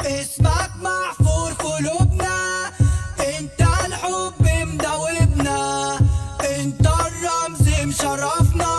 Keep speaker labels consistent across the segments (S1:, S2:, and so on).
S1: اسمك محفور في قلوبنا، انت الحب مدوبنا، انت الرمز مشرفنا،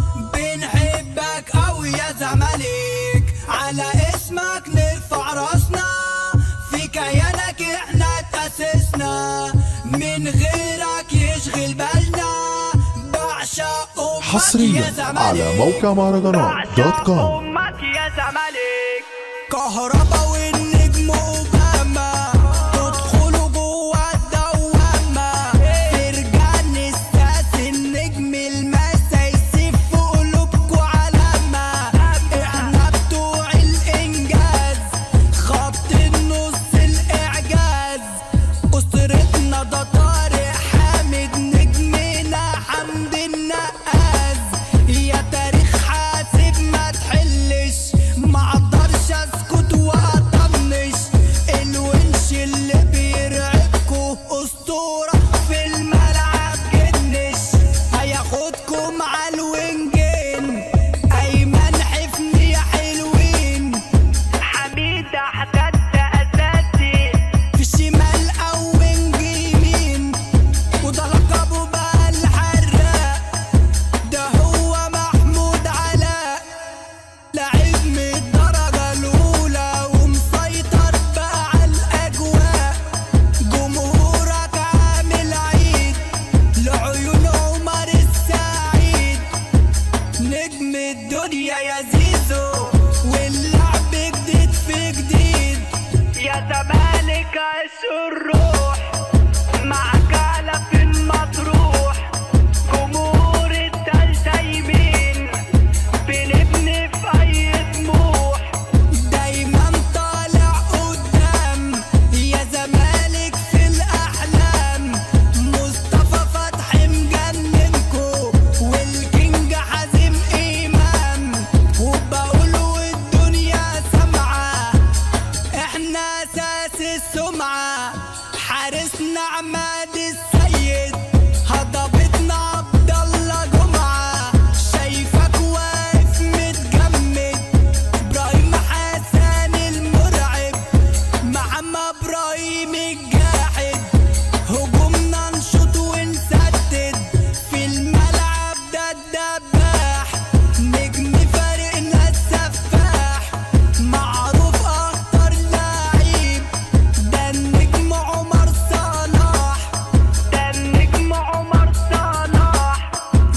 S1: بنحبك اوي يا زمالك، على اسمك نرفع راسنا، في كيانك احنا اتأسسنا، من غيرك يشغل بالنا، بعشق امك
S2: حصريا
S1: يا زمالك،
S2: على موقع مهرجانات دوت كوم.
S1: امك يا زمالك، كهربا والنجم اوباما، تدخلوا جوا الدوامة، فرجان الساس النجم الماسة، يسيب في قلوبكوا علامة، احنا بتوع الانجاز، خط النص الاعجاز، اسرتنا ده طارق حامد، نجمنا حمد النقاز، يا تاريخ حاسب ما تحلش، ما اقدرش اسكت واطنش، الونش اللي بيرعبكوا اسطورة في الملعب جنش، هياخدكم على الوينجين، ايمن حفني يا حلوين، حميد حداد اساسي في الشمال او وينج يمين، وده لقبه بقى الحراق، ده هو محمود علاء، لعيب من الدرجة الأولى ومسيطر بقى على الأجواء، جمهورك عامل عيد لعيون عمر السعيد، نجم الدنيا يا زيزو، واللعب جديد في جديد، يا زمالك عيش الروح، معاك على في المطروح، جمهور التالتة يمين، بنبني في أي طموح، دايما طالع قدام، يا زمالك في الأحلام، مصطفى فتحي مجننكو، والكينج حازم إمام، وبقولوا الدنيا سامعة، احنا أساس السمعة، حارسنا عماد السيد، هضبتنا عبد الله جمعة، شايفك واقف متجمد، ابراهيم حسن المرعب، محمد ابراهيم الجاحد، هجومنا نشوط ونسدد، في الملعب ده الدباح، نجم فريقنا السفاح، معروف اخطر لعيب، ده النجم عمر صلاح، ده النجم عمر صلاح،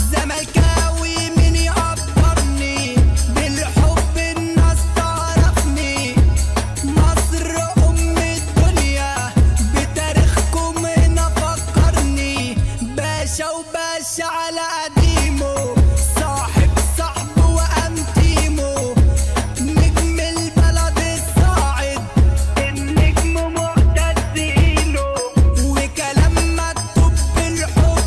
S1: زملكاوي مين يقدرني، بالحب الناس تعرفني، مصر ام الدنيا، بتاريخكم هنا فكرني، باشا وباشا على قديمه، صاحب صاحبه وانتيمه، نجم البلد الصاعد، النجم معتزينه، وكلام مكتوب بالحب،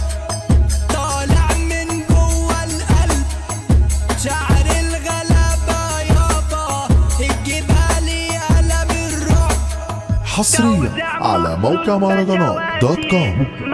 S1: طالع من جوه القلب، شعر الغلابة يابا، الجبالي قلم الرعب،
S2: حصريا على موقع مهرجانات دوت كوم.